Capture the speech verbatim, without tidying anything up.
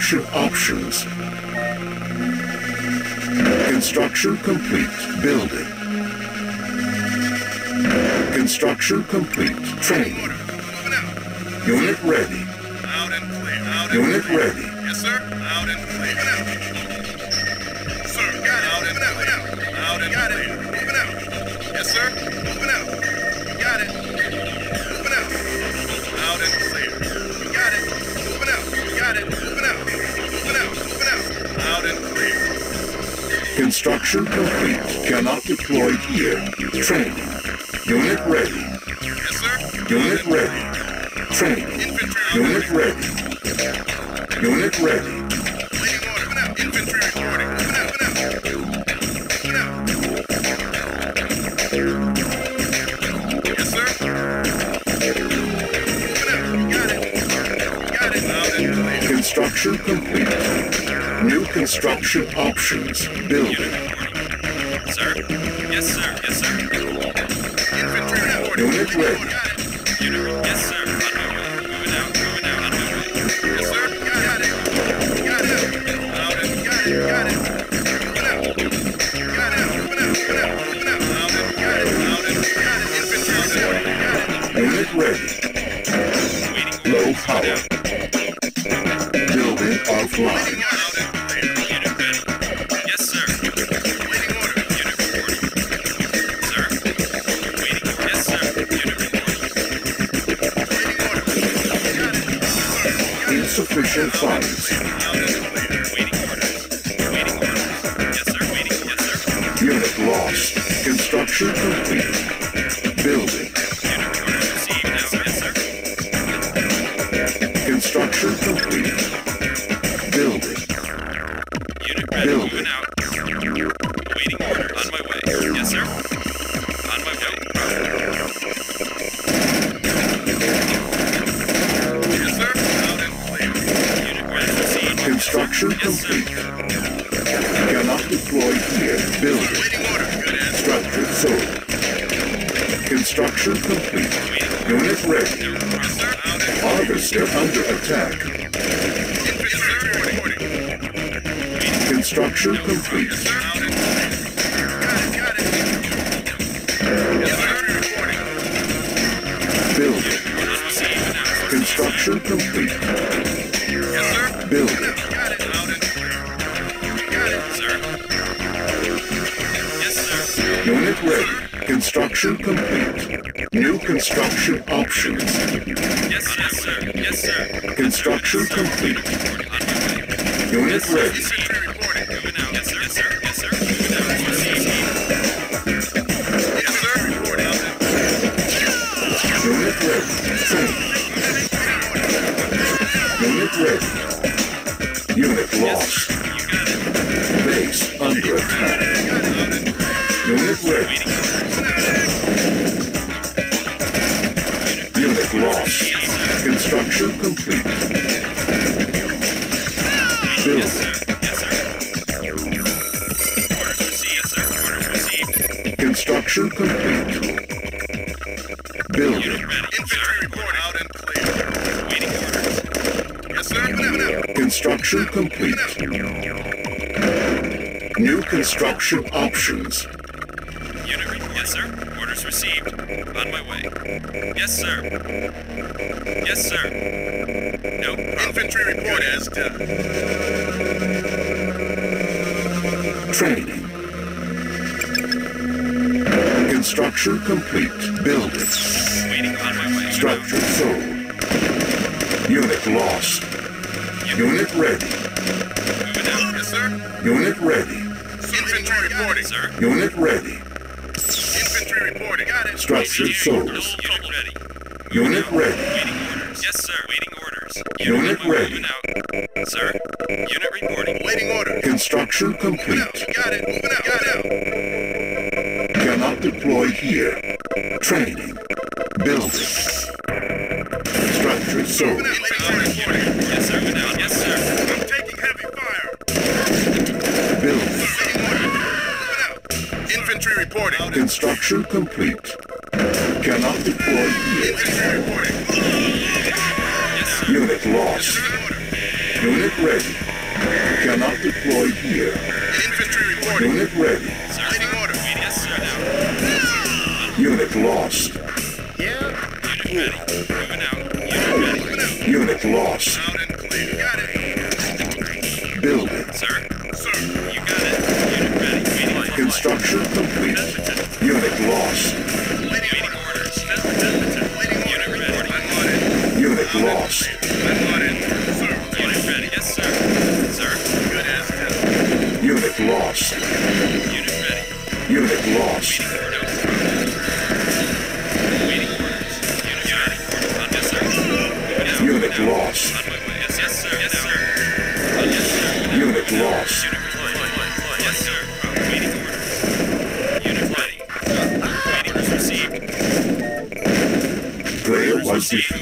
construction options. Construction complete. Building. Construction complete. Training. Unit ready. Loud and clear. Loud and Unit clear. ready. Yes, sir. Loud and clear. Moving out. Sir, got it. Loud and clear. Loud and got it. Moving out. Yes, sir. Moving out. Got it. Moving out. Loud and clear. Got it. Moving out. Got it. Moving out. Moving out. Moving out. Loud and clear. Construction complete. Cannot deploy here. Training. Unit ready. Yes, sir. Unit ready. Training. Infantry. Unit ready. Unit ready. Waiting order. Moving out. Infantry reporting. Moving out. Moving out. Moving out. Yes, sir. Moving out. Got it. Got it. Loud and clear. Construction complete. New construction options. Building. Sir? Yes, sir. Yes, sir. Infantry reporting. Unit ready. Got it. Unit, yes, sir. On my way. Moving out, moving out, on my way. Yes, sir. Got it. Got it. Loud and got it. Got it. Moving out. Got it. Moving out. Moving out. Moving out. Loud and got it. Loud and got it. Infantry reporting. Got it. Unit ready. Waiting. Low power. Building offline. Waiting loud and clear. Unit ready. Yes, sir. Waiting order. Unit reporting. Sir? Waiting. Yes, sir. Unit reporting. Waiting order. Got it. Sir. Got it. Insufficient funds. Loud and clear. Waiting orders. Waiting orders. Yes, sir. Waiting. Yes, sir. Unit lost. Construction complete. Building. Unit orders received now. Yes, sir. Construction complete. Building. Unit ready. Building. Moving out. Waiting order. On my way. Yes, sir. On my way. Yes, sir. Loud and clear. Unit ready. Received. Construction Yes, sir. complete. Cannot deploy here. Building. Waiting order. Good answer. Structure sold. Construction complete. Unit ready. Yes, sir. Loud and Harvester under attack. infantry reporting. Construction complete. Yes, sir. Loud and clear. Got it. Got it. Yes, sir. Reporting. Building. Orders received now. Construction complete. Yes, sir. Building. Got it. Loud and clear. Got it. Sir? Yes, sir. Unit ready. Construction complete. New construction options. Yes, yes, sir. Yes, sir. Construction complete. Reporting. On my way. Unit ready. Infantry reporting. Moving out. Yes, sir. Yes, sir. Yes, sir. Moving out. Received. Yes, sir. Reporting. Unit ready. Training. Unit ready. Unit Yes, lost. sir. You got it. Base under attack. Unit ready. Waiting orders. Unit lost. Construction complete. Yes, Building. sir. Yes, sir. Orders received. Yes, sir. Orders received. Construction complete. Building. Unit ready. Infantry report out and clear. Waiting orders. Yes, sir. Moving out. Construction complete. New construction options. Unit ready. Yes, sir. Orders received. On my way. Yes, sir. Yes, sir. No problem. Infantry report as done. Training. Construction complete. Building. Waiting on my way. Structure sold. Unit lost. Unit ready. Moving out. Yes, sir. Unit ready. Infantry reporting. Sir. Unit ready. Infantry reporting. Got it. Structure sold. Unit ready. Unit ready. Waiting orders. Yes, sir. Waiting orders. Unit on my way. ready. Moving out. Sir. Unit reporting. Waiting order. Construction Moving complete. out. Got it. Moving out. Got it. Cannot deploy here. Training. Building. Structure sold. Infantry reporting. Yes, sir. Moving out. Yes, sir. I'm taking heavy fire. Building. Waiting order. Moving out. Infantry reporting. Construction complete. Cannot deploy here. Infantry reporting. Yes, sir. Unit lost. Order. Unit ready. Cannot deploy here. Infantry reporting. Unit ready. Sir. Waiting orders. Yes, sir. Now. Unit lost. Yeah. Unit ready. Moving out. Unit ready. Moving out. Unit lost. Out and clear. Got it. Building. Sir. Sir. You got it. Unit ready. Waiting for Construction complete. Unit lost. Waiting orders. Waiting Unit orders. ready. I'm on it. Unit lost. I'm on it. Sir. Unit ready. Yes, sir. Sir. Good as hell. Unit lost. Unit ready. Unit lost. Waiting orders. Unit ready. On yes, sir. Moving out. Unit Moving out. lost. On my way. Yes, yes, sir. Yes, sir. On yes, sir. Unit lost. Unit deployed. Yes, sir. Waiting orders. Unit ready. Waiting orders received. Player was Received.